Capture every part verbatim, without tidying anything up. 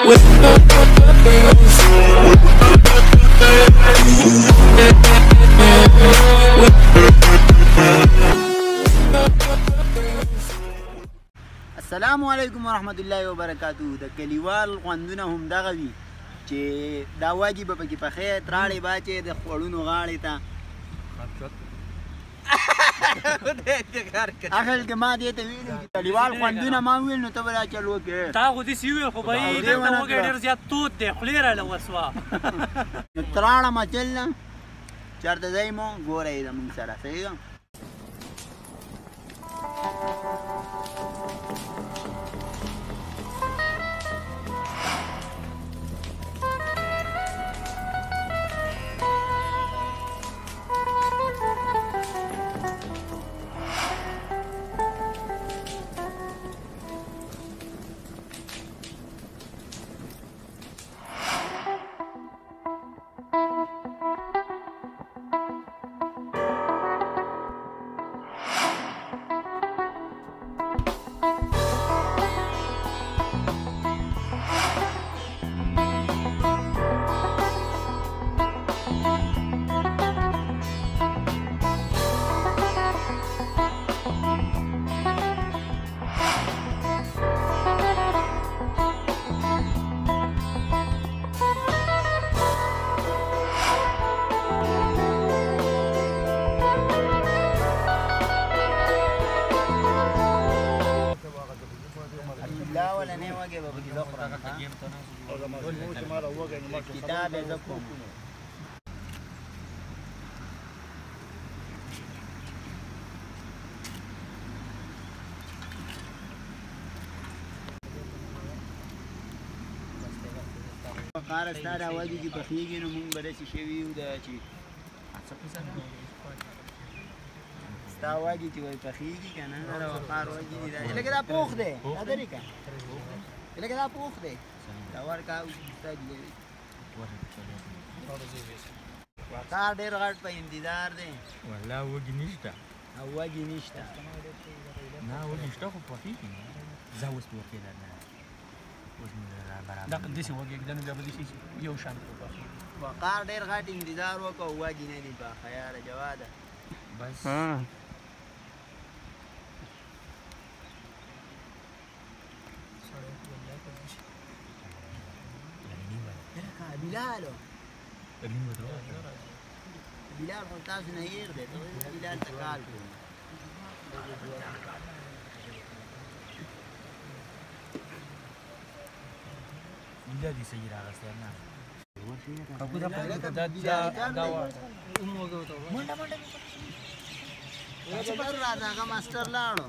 السلام علیکم ورحمت الله وبرکاتہ. د کلیوال خوندونه هم دغه وي چې دا واجب به پکې پخې تراړې باچې د خوړونو غاړې ته اخر کې ما دې ته ویلي چې کلیوال خوندونه ما ویل نو ته به دا چل وکړې. تا خو داسې وویل خو به یې دلته وږی ډېر زیات تود دی خولې راله وسوه نو تراړه مچل نه چېرته ځئ مو ګوره یې زموږ سره صحیح ده. کتاب یې زه کوم وقار ستا دا واجب چې پخېږي نو مونږ به داسې شوي یو ده چې ستا واجب چې وایي پخېږي که نه دا وقار واجب دي دا لکه دا پوخ دی دا درې که لکه دا پوخ دی دا ورکه ستا دی وقار ډېر غټ په انتظار دی والله وږي نشته او وږي نشته نه وږي شته خو پخېږي زه اوس پې وکېله نه اوس مې برابر دا داسې وږی ږدنه بیا به داسې یو شان وقار ډېر غټ انتظار وکړه او وږي نه دي پاخه یاره جواده بس بلالو بلال خو تاسو نه هېر دی بلال ته کال کوي بیا دې صحیح راغستی نه منډه منډه راځه هغه ماسټر لاړو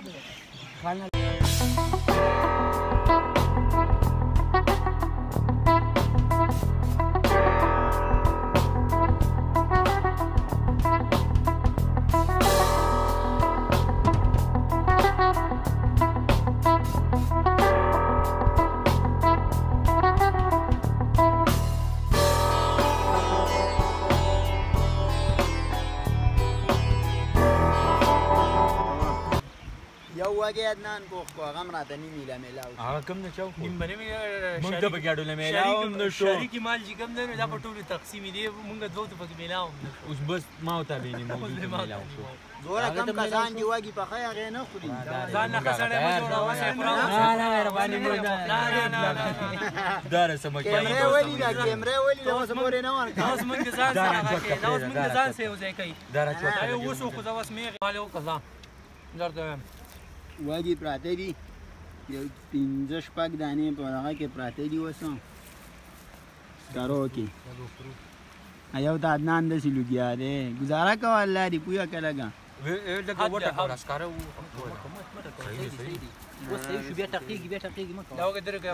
وږی عدنان کوخ کو هغه هم راته نیم ایله میلاو هغه کم نه چا نیم به نیم مونږ ته پکې اډوله میلاو هم نه شو شریکي مال چې کوم دی نو دا په ټولو تقسیمې دی مونږ دوه ته پکې میلاو هم نه شو اوس بس ما ورته بینې مونږ میلاو شو زوره کم کسان چې وږي پخی هغې نه خوري ځان نه ښه سړی مه جوړوه نه نه مهرباني مونږ دا رسمه کیمرې ولیده کیمرې ولیده اوس پورې نه ورکړه دا اوس مونږ د ځان سره هغه کوي دا اوس مونږ د ځان سره یو ځای کوي دا راچوټه دا اوس خو زه اوس مېغې مالې وکړه ځه درته وایم وږي پراته دي یو پنځه شپږ دانې په هغه کې پراته دي اوس سکرو کې یو د عدنان داسې لوګیا دی ګزاره کوه الله دې پویه که لږه لږه وټکه راسکاره اوس صحیح شو بیا ټقېږي بیا ټقېږي مه کوه دا وږی درې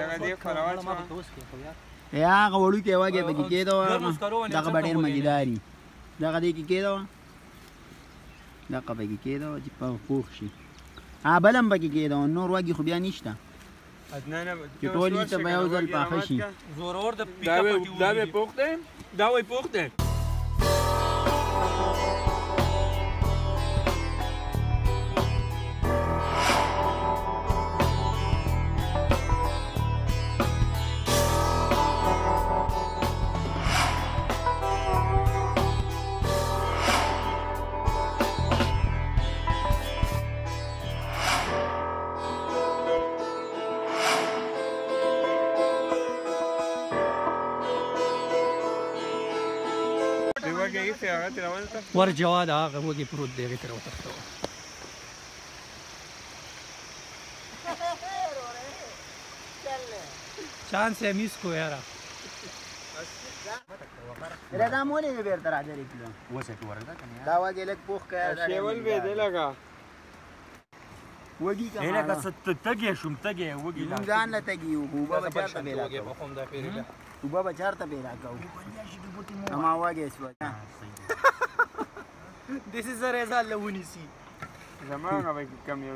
یا هغه وړوکی وږی پکې کېده دغه به ډېر مزېدار وي دغه دې کې کېده دغه پکې کېده چې پوخ شي ها بل هم پکې کېده نور وږي خو بیا نشته چې ټول یې ته به یو ځل پاخه شي زورور د دا به پوخ دی دا وایي پوخ دی وګي هغه تر ونه ته ور جواد هغه وګي پروت دی تر وته چانس ہے مس کو یارا دا مونږ یې بیرته راځي کړو وسه تو وردا کنه دا واګې لک پوخ کړه شیول به دی لگا وګي کا اله که ست تګې شوم تګې وګي مونږ ځان لا تګي او بابا چارته بیره په کوم دا پیری او بابا چارته بیره کاو اما واګې سو This is the result لونی سي زمانه به کم یو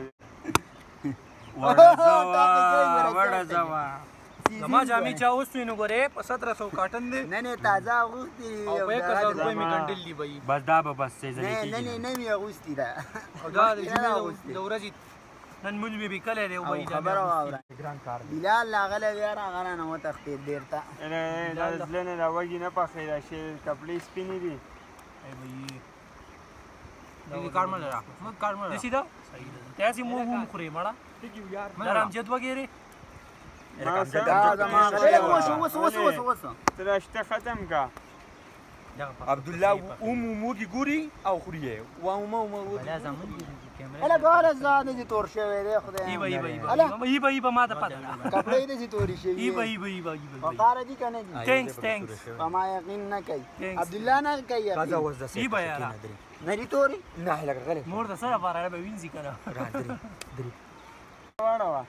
ورځوا ورځوا زما جامې چا اوس وینو ګوره په سत्रह सौ کاټن دی نه نه تازه اغوستي او په یک هزار روپۍ می ګنډل دی بای بس دا به بس څه نه ځلې نه نه نه می اغوستي دا او دا د جمعې د ورځې نن مونږ به کله دی او بای دا خبره واوره ګران کار بلال لاغله یار هغه نه نو تخته بیرته اله دا ځلنه دا وګي نه پخې دا شی کپلې سپینې دي ای بای دې کار مله را مو کار مله دسی دا صحیح ده تاسو مو هم خوري مړه درام جد وګيري دا زما غره وسو وسو وسو وسو تراشته ختم کا عبد الله ام موږي ګوري او خوري و ما ما بلا زمون کیمرا الا ګوره زاده دي تور شوی دی خدای ای بای بای ای بای بای ما ته پته کپڑے دي توري شوی ای بای بای بای وقاره دي کنه دي تھینکس تھینکس ما یقین نه کوي عبد الله نه کوي قضا وز د ای بای را نه دي توري نه لګ غلې مور د سره بارا به وینځي کنه را درې درې واړه وا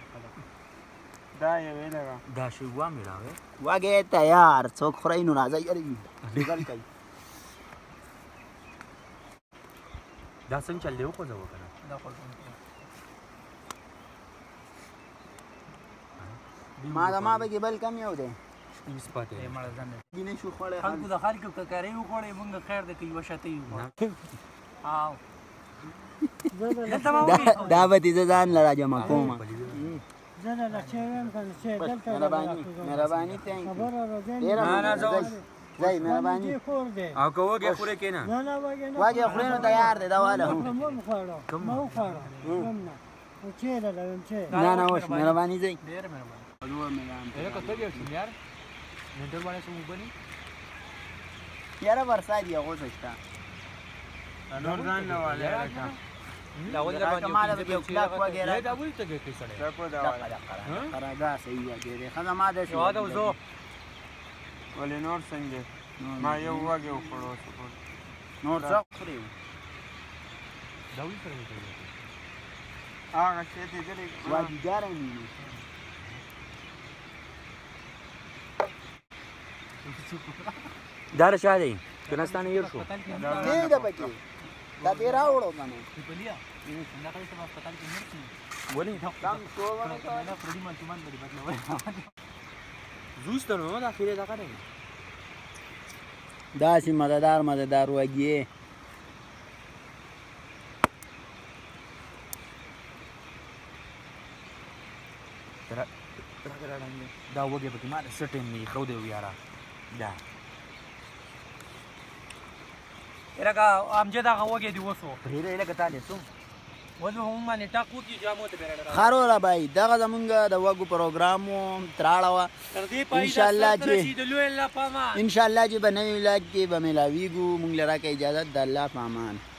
دا یې ویلګه دا شی و میراوي واګه تیار څوک خورای نو راځي یاري ډیګل کوي دا څنګه چل دی خو ځو کنه دا خو ما دا ما به بل کم یو دی سپیس پته ای مړ ځنه دینه شو خړې خلکو د خلکو ککاري وکړې مونږ خیر د کوي وشته یو او دا به دې ځان لرا جمع کوم زنه لا چېرم کنه چې دلته مهرباني مهرباني ته خبره راځي نه نه زوي زي مهرباني خور دی او کوګه خوري کینا نه نه وګه نه واګه خورینو تیار دی دا والا هم مو خړو مو خړو کوم نه او چې لا لم چې نه نه وش مهرباني زي ډېر مهرباني ادو مهرباني ډېر کته دی شو یار نندر باندې سمو بني یاره ورسای دی هغه څه نور ځان نه والے راکا دا ول در باندې کمال به یو کلاک وغیرہ دا ول ته کې سره دا په دا والے قراغا صحیح وګړي خزه ما ده یو دا وزو ولې نور څنګه ما یو وګه وکړو څه نور څه خوري دا ول سره وته هغه چې دې دې واګي ګارې نه دار شاده کناستانه یو شو دې دا پکې دا دې راوړو باندې په لیا دا کله چې هسپتال کې مرسي ولې کم تو نه پردي مان تمان باندې بدلوي زوستو نو دا خیره دا کړی دا سي مددار مددار وګي تر تر دا وګه په ما سټیم می خو دی یارا دا ارګه امجد هغه وګه دی وسو پرې لکه تاله سو وځو هم باندې ټاکو کی جامو ته بیره خارو را بای دغه زمونږ د وګو پروګرامو تراړه وا تر دې پای ان شاء الله چې د لوی الله پامان ان شاء الله چې بنوي لاګ کې به ملاویګو مونږ لرا کې اجازه د الله پامان